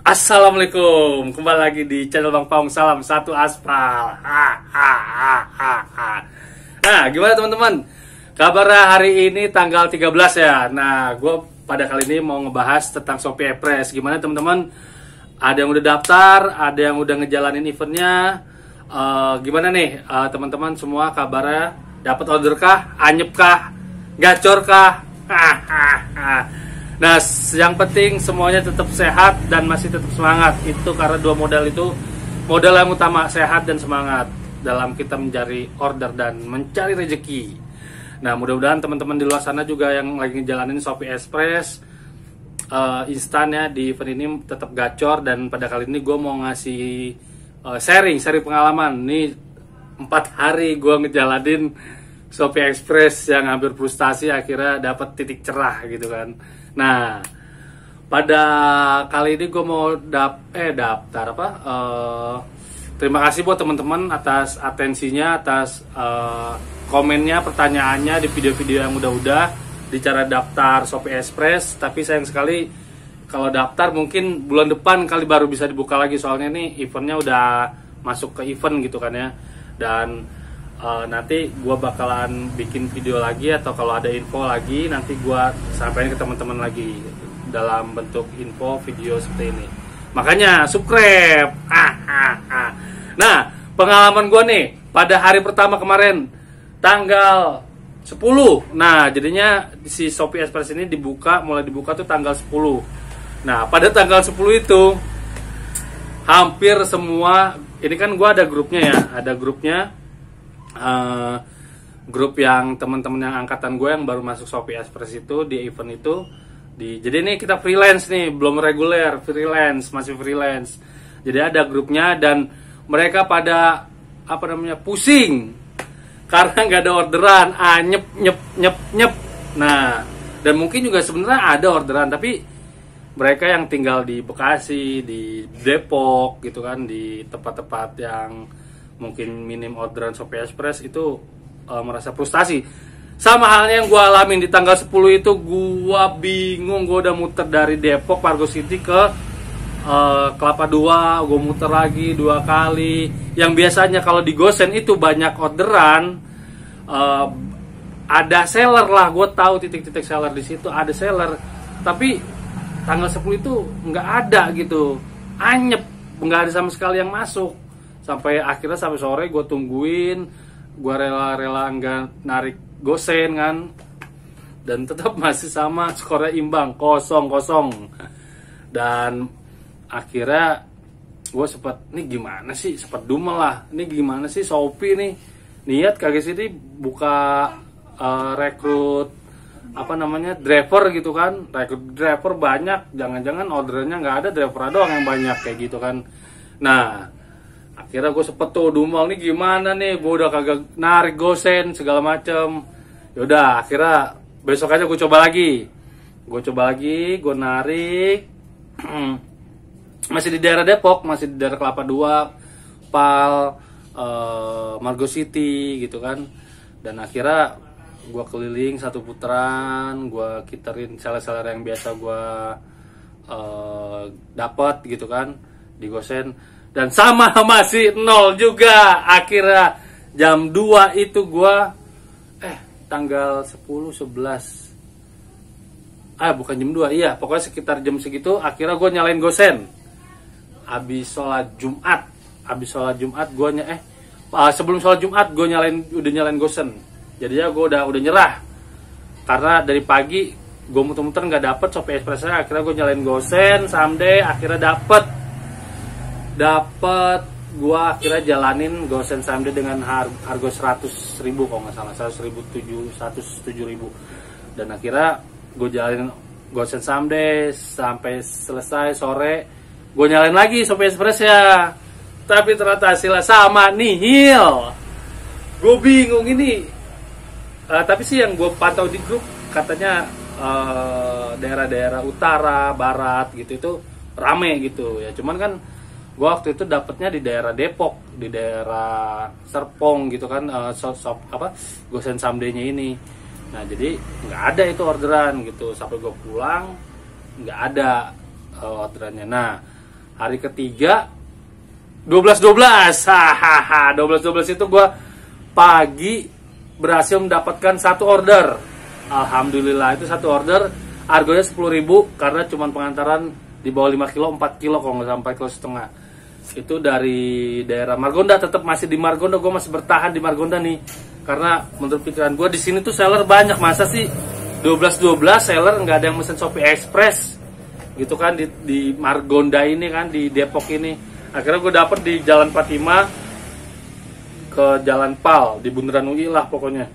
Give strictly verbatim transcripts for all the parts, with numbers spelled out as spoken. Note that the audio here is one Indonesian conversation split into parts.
Assalamualaikum, kembali lagi di channel Bang Paung. Salam satu aspal. Ha, ha, ha, ha, ha. Nah, gimana teman-teman? Kabarnya hari ini tanggal tiga belas ya. Nah, gue pada kali ini mau ngebahas tentang Shopee Express. Gimana teman-teman? Ada yang udah daftar, ada yang udah ngejalanin eventnya. Uh, gimana nih uh, teman-teman semua kabarnya? Dapat order kah? Anyep kah? Gacor kah? Ha, ha, ha. Nah, yang penting semuanya tetap sehat dan masih tetap semangat. Itu karena dua modal itu modal yang utama, sehat dan semangat dalam kita mencari order dan mencari rezeki. Nah, mudah-mudahan teman-teman di luar sana juga yang lagi ngejalanin Shopee Express uh, instan ya di event ini tetap gacor. Dan pada kali ini gue mau ngasih uh, sharing, sharing pengalaman. Nih empat hari gue ngejalanin Shopee Express yang hampir frustasi, akhirnya dapat titik cerah gitu kan. Nah, pada kali ini gue mau dap eh daftar apa? Uh, terima kasih buat teman-teman atas atensinya, atas uh, komennya, pertanyaannya di video-video yang udah-udah di cara daftar Shopee Express. Tapi sayang sekali kalau daftar mungkin bulan depan kali baru bisa dibuka lagi, soalnya nih eventnya udah masuk ke event gitu kan ya. Dan Uh, nanti gue bakalan bikin video lagi, atau kalau ada info lagi nanti gue sampaikan ke teman-teman lagi dalam bentuk info video seperti ini. Makanya subscribe. Ah, ah, ah. Nah, pengalaman gue nih pada hari pertama kemarin tanggal sepuluh. Nah, jadinya si Shopee Express ini dibuka, mulai dibuka tuh tanggal sepuluh. Nah, pada tanggal sepuluh itu hampir semua, ini kan gue ada grupnya ya, ada grupnya. Uh, grup yang teman-teman yang angkatan gue yang baru masuk Shopee Express itu di event itu di, jadi ini kita freelance nih, belum reguler, freelance, masih freelance. Jadi ada grupnya dan mereka pada apa namanya pusing karena nggak ada orderan, ah nyep nyep nyep nyep. Nah, dan mungkin juga sebenarnya ada orderan, tapi mereka yang tinggal di Bekasi, di Depok gitu kan, di tempat-tempat yang mungkin minim orderan Shopee Express itu uh, merasa frustasi. Sama halnya yang gue alamin di tanggal sepuluh itu, gue bingung. Gue udah muter dari Depok Pargo City ke uh, Kelapa Dua, gue muter lagi dua kali. Yang biasanya kalau di Gosen itu banyak orderan, uh, ada seller lah, gue tahu titik-titik seller di situ ada seller. Tapi tanggal sepuluh itu nggak ada gitu, anyep, nggak ada sama sekali yang masuk. Sampai akhirnya sampai sore gue tungguin, gue rela-rela nggak narik Gosen kan, dan tetap masih sama, skornya imbang kosong kosong. Dan akhirnya gue sempat, nih gimana sih, sempat dumel lah, ini gimana sih Shopee nih, niat kagak sih ini buka uh, rekrut apa namanya driver gitu kan, rekrut driver banyak, jangan-jangan orderannya nggak ada, driver doang yang banyak kayak gitu kan. Nah, akhirnya gue sempet tuh dumel, nih gimana nih, gue udah kagak narik Gosen segala macem. Yaudah, akhirnya besok aja gue coba lagi. Gue coba lagi, gue narik. Masih di daerah Depok, masih di daerah Kelapa Dua, Pal, uh, Margo City gitu kan. Dan akhirnya gue keliling satu putaran, gue kiterin seller-seller yang biasa gue uh, dapat gitu kan di Gosen. Dan sama masih nol juga. Akhirnya jam dua itu gua eh tanggal sepuluh sebelas. Ah, bukan jam dua. Iya, pokoknya sekitar jam segitu akhirnya gua nyalain Gosen. Habis sholat Jumat, habis sholat Jumat gua ny eh sebelum sholat Jumat gua nyalain udah nyalain Gosen. Jadinya gua udah udah nyerah. Karena dari pagi gua muter-muter nggak dapet Shopee Express-nya, akhirnya gua nyalain Gosen, someday akhirnya dapet. Dapat, gua akhirnya jalanin Gosen Someday dengan harga seratus ribu kalau nggak salah, seratus ribu, seratus tujuh ribu. Dan akhirnya gue jalanin Gosen Someday sampai selesai sore. Gue nyalain lagi Shopee Express ya, tapi ternyata hasilnya sama, nihil. Gue bingung ini. Uh, tapi sih yang gue pantau di grup katanya uh, daerah-daerah utara, barat gitu itu rame gitu ya. Cuman kan gue waktu itu dapetnya di daerah Depok, di daerah Serpong gitu kan, uh, shop, shop apa Gosen Someday-nya ini. Nah, jadi nggak ada itu orderan gitu. Sampai gue pulang nggak ada uh, orderannya. Nah, Hari ketiga dua belas dua belas, hahaha, dua belas dua belas itu gue pagi berhasil mendapatkan satu order. Alhamdulillah, itu satu order harganya sepuluh ribu karena cuma pengantaran di bawah lima kilo, empat kilo kalau nggak sampai kilo setengah. Itu dari daerah Margonda, tetap masih di Margonda, gue masih bertahan di Margonda nih. Karena menurut pikiran gue di sini tuh seller banyak, masa sih dua belas dua belas seller nggak ada yang mesen Shopee Express gitu kan di, di Margonda ini kan, di Depok ini. Akhirnya gue dapet di Jalan Fatima ke Jalan Pal di Bundaran U I lah pokoknya.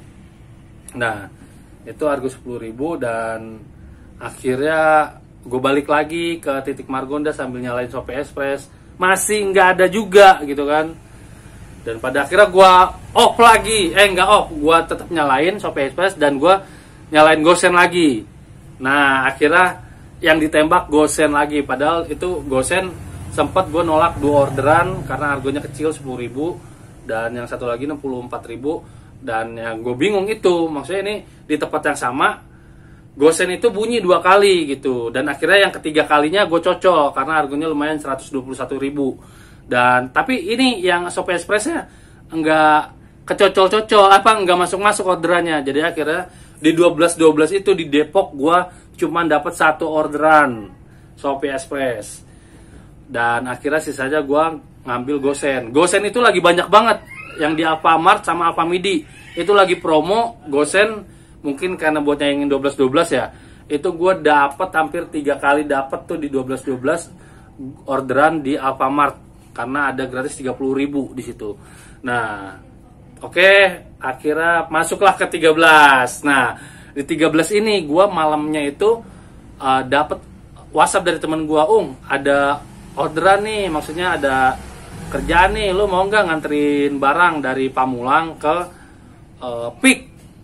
Nah itu harga sepuluh ribu dan akhirnya gue balik lagi ke titik Margonda sambil nyalain Shopee Express, masih nggak ada juga gitu kan. Dan pada akhirnya gue off lagi, eh nggak off, gue tetap nyalain Shopee Express dan gue nyalain Gosen lagi. Nah akhirnya yang ditembak Gosen lagi, padahal itu Gosen sempat gue nolak dua orderan karena harganya kecil sepuluh ribu dan yang satu lagi enam puluh empat ribu. Dan yang gue bingung itu, maksudnya ini di tempat yang sama Gosen itu bunyi dua kali gitu, dan akhirnya yang ketiga kalinya gue cocok karena harganya lumayan seratus dua puluh satu ribu. Dan tapi ini yang Shopee Expressnya enggak kecocol-cocol, apa enggak masuk-masuk orderannya. Jadi akhirnya di dua belas dua belas itu di Depok gue cuma dapat satu orderan Shopee Express. Dan akhirnya sisanya gue ngambil Gosen. Gosen itu lagi banyak banget. Yang di Alfamart sama Alfamidi itu lagi promo. Gosen mungkin karena buat nyaingin dua belas dua belas ya. Itu gue dapet hampir tiga kali dapet tuh di dua belas dua belas orderan di Alfamart. Karena ada gratis tiga puluh ribu di situ. Nah oke, okay, akhirnya masuklah ke tiga belas. Nah di tiga belas ini gue malamnya itu uh, dapet WhatsApp dari teman gue, Ung, ada orderan nih, maksudnya ada kerjaan nih, lu mau nggak nganterin barang dari Pamulang ke uh, Pik,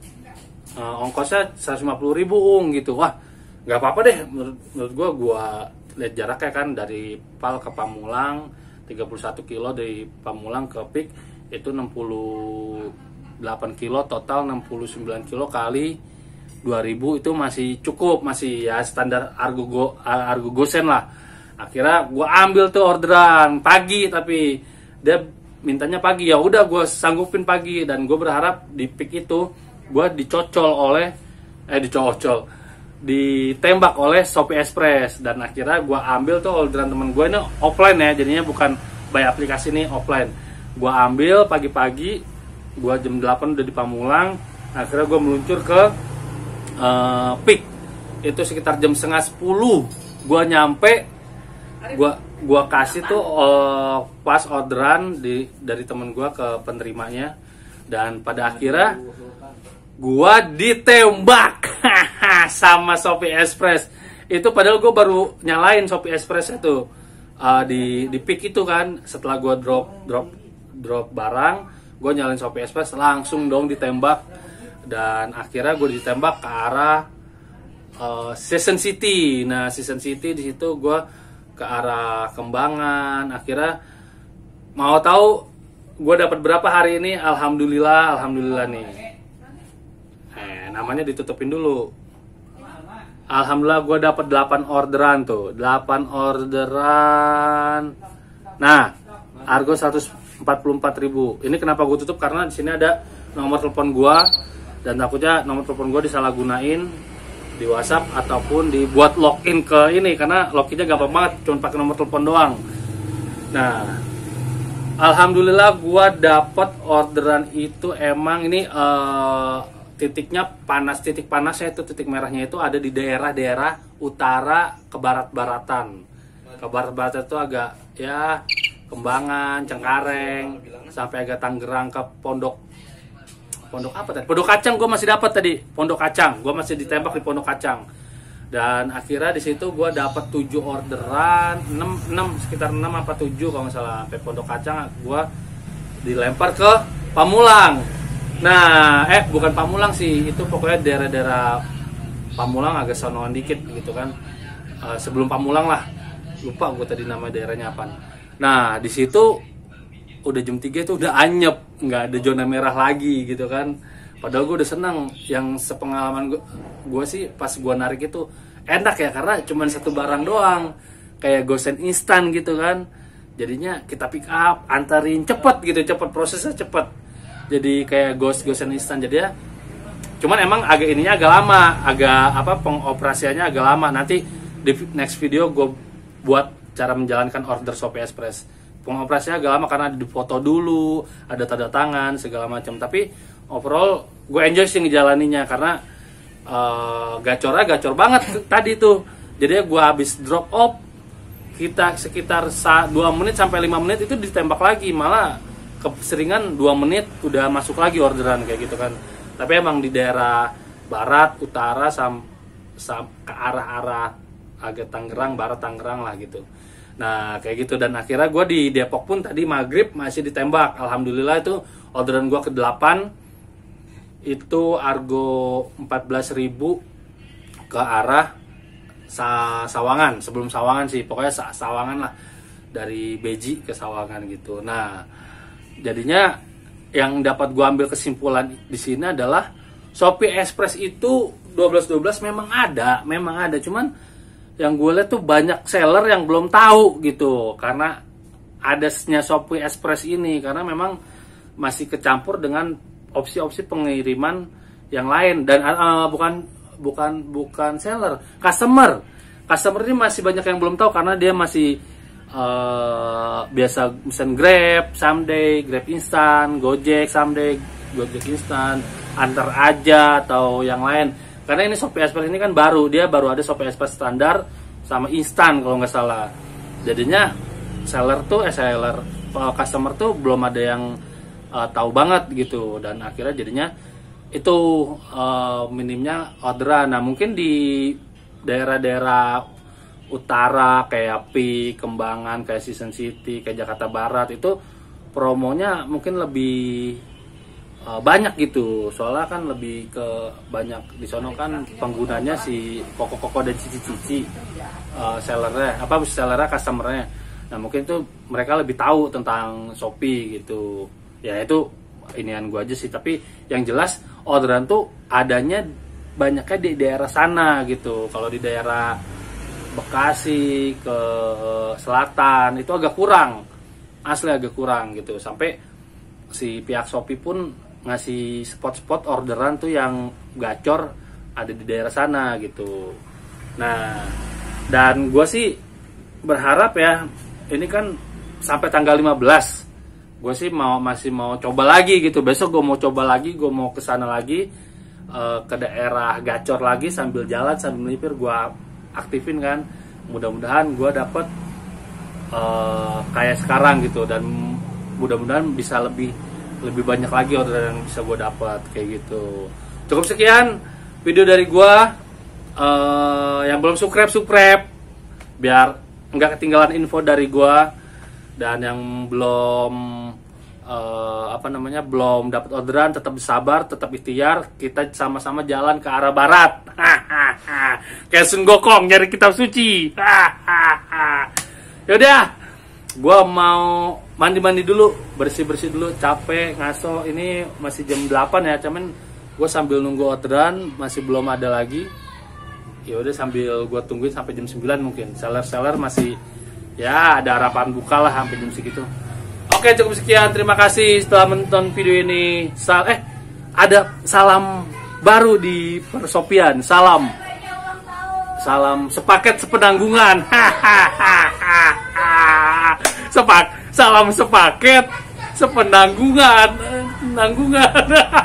uh, ongkosnya seratus lima puluh ribu, Ung, gitu. Wah nggak apa-apa deh, menurut, menurut gue gue lihat jaraknya kan dari Pal ke Pamulang tiga puluh satu kilo, dari Pamulang ke Pik itu enam puluh delapan kilo, total enam puluh sembilan kilo kali dua ribu itu masih cukup, masih ya standar argo go, argo Gosen lah. Akhirnya gue ambil tuh orderan pagi, tapi dia mintanya pagi, ya udah gue sanggupin pagi. Dan gue berharap di Pik itu gue dicocol oleh eh dicocol ditembak oleh Shopee Express. Dan akhirnya gue ambil tuh orderan temen gue, ini offline ya, jadinya bukan by aplikasi, ini offline. Gue ambil pagi-pagi, gue jam delapan udah di Pamulang. Akhirnya gue meluncur ke uh, Pik, itu sekitar jam setengah sepuluh gue nyampe. Gua gua kasih tuh uh, pas orderan di dari temen gua ke penerimanya, dan pada akhirnya gua ditembak sama Shopee Express. Itu padahal gua baru nyalain Shopee Express itu uh, di di Pik itu kan. Setelah gua drop drop drop barang, gua nyalain Shopee Express, langsung dong ditembak. Dan akhirnya gua ditembak ke arah uh, Season City. Nah Season City di situ gua ke arah Kembangan. Akhirnya mau tahu gue dapat berapa hari ini? Alhamdulillah, alhamdulillah nih. Eh, namanya ditutupin dulu. Alhamdulillah gue dapat delapan orderan tuh, delapan orderan. Nah, harga seratus empat puluh empat ribu. Ini kenapa gue tutup? Karena di sini ada nomor telepon gue, dan takutnya nomor telepon gue disalahgunain di WhatsApp ataupun dibuat login ke ini, karena loginnya gampang banget, cuma pakai nomor telepon doang. Nah, alhamdulillah gua dapat orderan itu. Emang ini uh, titiknya panas, titik panasnya itu, titik merahnya itu ada di daerah-daerah utara ke barat-baratan. Ke barat-baratan itu agak ya Kembangan, Cengkareng, sampai agak Tangerang ke Pondok Pondok apa tadi? Pondok Kacang gue masih dapat tadi. Pondok Kacang, gue masih ditembak di Pondok Kacang. Dan akhirnya di situ gue dapat tujuh orderan, enam, enam sekitar enam apa tujuh kalau nggak salah. Sampai Pondok Kacang gue dilempar ke Pamulang. Nah, eh bukan Pamulang sih, itu pokoknya daerah-daerah Pamulang agak sonoan dikit gitu kan. Uh, sebelum Pamulang lah. Lupa gue tadi nama daerahnya apa. Nah, di situ udah jam tiga itu udah anyep, nggak ada zona merah lagi gitu kan. Padahal gue udah senang. Yang sepengalaman gue, gue sih pas gue narik itu enak ya, karena cuma satu barang doang. kayak gosen instan gitu kan. Jadinya kita pick up, anterin cepet gitu, cepet prosesnya cepet. Jadi kayak ghost gosen instan jadi ya. Cuman emang agak ininya agak lama, agak apa pengoperasiannya agak lama. Nanti di next video gue buat cara menjalankan order Shopee Express. Pengoperasiannya agak lama karena difoto dulu, ada tanda tangan segala macam. Tapi overall gue enjoy sih ngejalaninnya karena uh, gacornya gacor banget tadi tuh. Jadi gue habis drop off kita sekitar dua menit sampai lima menit itu ditembak lagi, malah keseringan dua menit udah masuk lagi orderan kayak gitu kan. Tapi emang di daerah barat, utara, sam, sam ke arah-arah agak Tangerang, barat Tangerang lah gitu. Nah kayak gitu, dan akhirnya gue di Depok pun tadi maghrib masih ditembak. Alhamdulillah itu orderan gue ke delapan, itu argo empat belas ribu ke arah Sa Sawangan, sebelum Sawangan sih, pokoknya Sa Sawangan lah, dari Beji ke Sawangan gitu. Nah jadinya yang dapat gue ambil kesimpulan di sini adalah Shopee Express itu dua belas dua belas memang ada, memang ada. Cuman yang gue lihat tuh banyak seller yang belum tahu gitu, karena adanya Shopee Express ini, karena memang masih kecampur dengan opsi-opsi pengiriman yang lain. Dan uh, bukan bukan bukan seller, customer, customer ini masih banyak yang belum tahu karena dia masih Uh, biasa misalnya Grab, someday Grab instan, Gojek someday Gojek instan, antar aja atau yang lain. Karena ini Shopee Express ini kan baru, dia baru ada Shopee Express standar sama instan kalau nggak salah. Jadinya seller tuh, eh seller, uh, customer tuh belum ada yang uh, tahu banget gitu, dan akhirnya jadinya itu uh, minimnya orderan. Nah mungkin di daerah-daerah utara kayak P, Kembangan, kayak Season City, kayak Jakarta Barat itu promonya mungkin lebih uh, banyak gitu. Soalnya kan lebih ke banyak di sono kan penggunanya si koko-koko dan cici-cici, uh, sellernya, apa sellernya, customernya. Nah mungkin itu mereka lebih tahu tentang Shopee gitu. Ya itu inian gua aja sih. Tapi yang jelas orderan tuh adanya banyaknya di daerah sana gitu. Kalau di daerah Bekasi ke selatan itu agak kurang, asli agak kurang gitu. Sampai si pihak Shopee pun ngasih spot-spot orderan tuh yang gacor ada di daerah sana gitu. Nah dan gue sih berharap ya, ini kan sampai tanggal lima belas, gue sih mau masih mau coba lagi gitu. Besok gue mau coba lagi, gue mau ke sana lagi, uh, ke daerah gacor lagi, sambil jalan sambil melipir gue aktifin kan. Mudah-mudahan gue dapet uh, kayak sekarang gitu, dan mudah-mudahan bisa lebih lebih banyak lagi order yang bisa gue dapat kayak gitu. Cukup sekian video dari gue. Uh, yang belum subscribe subscribe biar nggak ketinggalan info dari gue, dan yang belum uh, apa namanya belum dapat orderan tetap sabar, tetap ikhtiar, kita sama-sama jalan ke arah barat. Kayak Sun Gokong nyari kitab suci. Yaudah, gue mau mandi-mandi dulu, bersih-bersih dulu, capek, ngaso. Ini masih jam delapan ya, cuman gue sambil nunggu orderan masih belum ada lagi. Ya udah sambil gue tungguin sampai jam sembilan mungkin. Seller-seller masih ya ada harapan buka lah sampai jam segitu. Oke, cukup sekian. Terima kasih setelah menonton video ini. Sal eh ada salam baru di Persopian. Salam. Salam sepaket sepenanggungan. Sepak salam sepaket sepenanggungan. Nanggungan.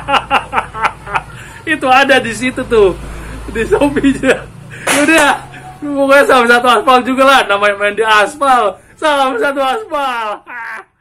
Itu ada di situ tuh. Di Shopee-nya. Udah, pokoknya salam satu aspal juga lah. Namanya main di aspal. Salam satu aspal.